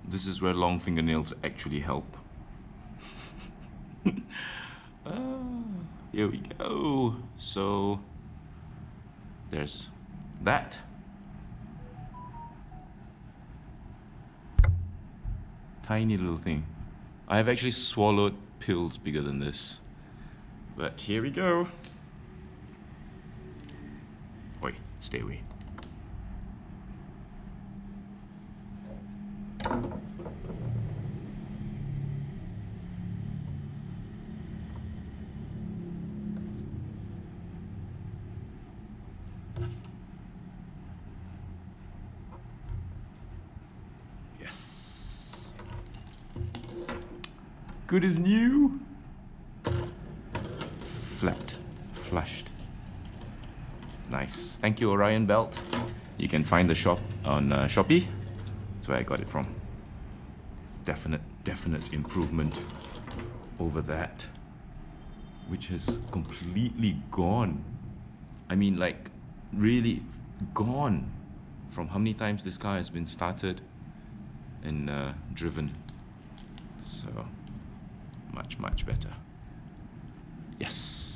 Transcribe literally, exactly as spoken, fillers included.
This is where long fingernails actually help. Ah, here we go. So there's that. Tiny little thing. I have actually swallowed pills bigger than this. But here we go. Oi, stay away. Yes. Good as new. Flat, flushed. Nice. Thank you, Orion Belt. You can find the shop on uh, Shoppe. That's where I got it from. It's definite, definite improvement over that, which has completely gone. I mean, like, really gone from how many times this car has been started and uh, driven. So, much, much better. Yes.